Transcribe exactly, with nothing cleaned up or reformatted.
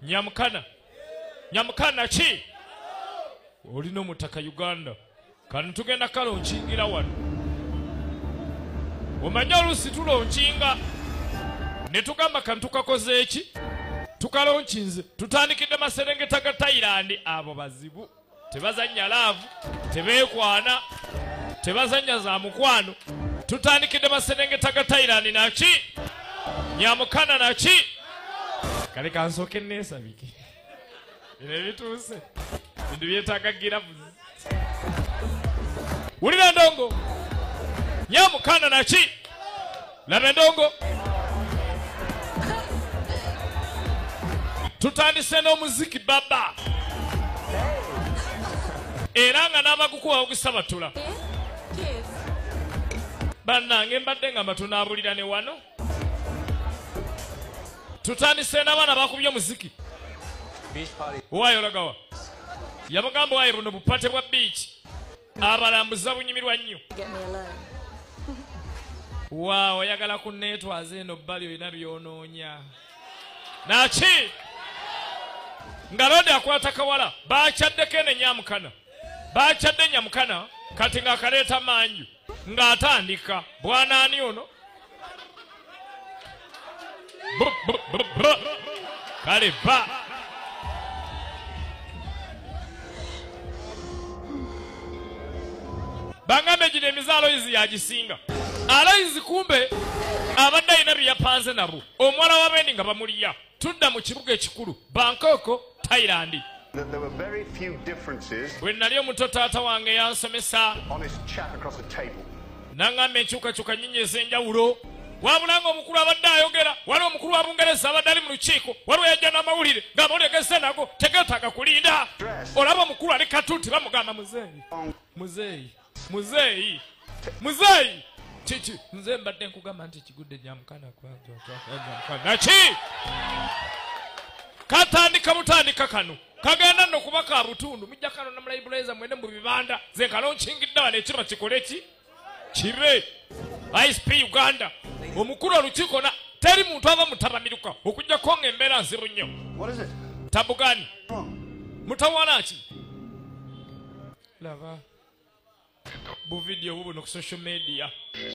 Nyamukana. Nyamukana ki? Olina omutaka Uganda. Kano tugenda kalonkingira wano. Omanya oluusi tulonkinga. Ne tugamba kano tukakoze eki? Tukalonkinze. Tutandikidde Maserengeta ga Thailand. Abo bazibu. Tebazanya laavu. Tebeekwana. Tebazanya za mukwano. Tutandikidde Maserengeta ga Thailand naki? Nyamukana naki? Kale kansooke neesabike. Bino bituuse. Bintu byetaaga giravuzi. Wulira ndongo. Nyamukana naki? Laba ndongo. Tutandise n'omuziki baba. Era nga n'abakukuba okusabatula. Bannange mbadde nga mbatunabulira ne wano. Tutandise n'abaana bakubye omuziki. Waayo lagawa. Yabagamba waayo buno bupate bwa beach. Abalambuza bunyimirwa nnyo. Waaw, oyagala kunneetwaza eno bbali olina byonoonya. Naki? Nga Lodi akwata kawala. Baakyadde ene Nyamukana. Baakyadde Nyamukana kati ng'akaleeta manju. Ng'atandika. Bwanaani ono? Kale ba. Bangambe gino emizaalo yizi yagisinga. Alayizi kumbe abadde alina bye yapanze nabo. Omuwala w'abendi nga bamuliya. Tudda mu kibuga ekikulu Bangkok, Thailand. There were very few differences. Bwe nali omuto taata wange yansomesa. Honest chat across the table. Nangamba enkyukakyuka nnyinyi ez'enjawulo. Wabula ng'omukulu abadde ayogera, waliwo omukulu wa Bungereza abadde ali mu lukiiko, waliwo yajja n'amawulire ng'amawulire gesse nago tegeetaaga kulinda. Olaba omukulu ali katuuti bamugamba muzeeyi. Muzeeyi. Muzeeyi. Muzeeyi. Kiki? Nze mbadde nkugamba nti ekigudde Nyamukana Nyamukana. Naki? Katandika butandika kano. Kagenda nno kuba ka butundu. Mujja kano na mulayibulaiza mwene mu bibanda. Ze kalonkyingidde wano ekirwa kikole ki? Kibe. I S P Uganda. Omukulu olukiiko na teri muntu ava mutabamiruka okujjako ng'embeera nzibu nnyo. Tabugani. Mutawaana ki? Laba. Bu video buno ku social media.